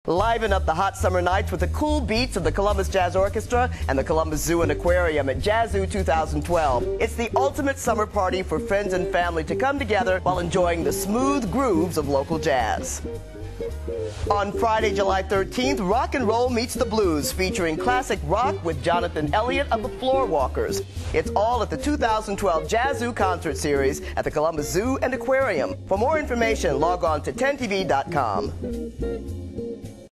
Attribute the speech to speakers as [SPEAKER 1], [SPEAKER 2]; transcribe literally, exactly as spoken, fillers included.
[SPEAKER 1] Liven up the hot summer nights with the cool beats of the Columbus Jazz Orchestra and the Columbus Zoo and Aquarium at Jazzoo two thousand twelve. It's the ultimate summer party for friends and family to come together while enjoying the smooth grooves of local jazz. On Friday, July thirteenth, Rock and Roll Meets the Blues, featuring classic rock with Jonathan Elliott of the Floorwalkers. It's all at the two thousand twelve Jazzoo Concert Series at the Columbus Zoo and Aquarium. For more information, log on to ten T V dot com.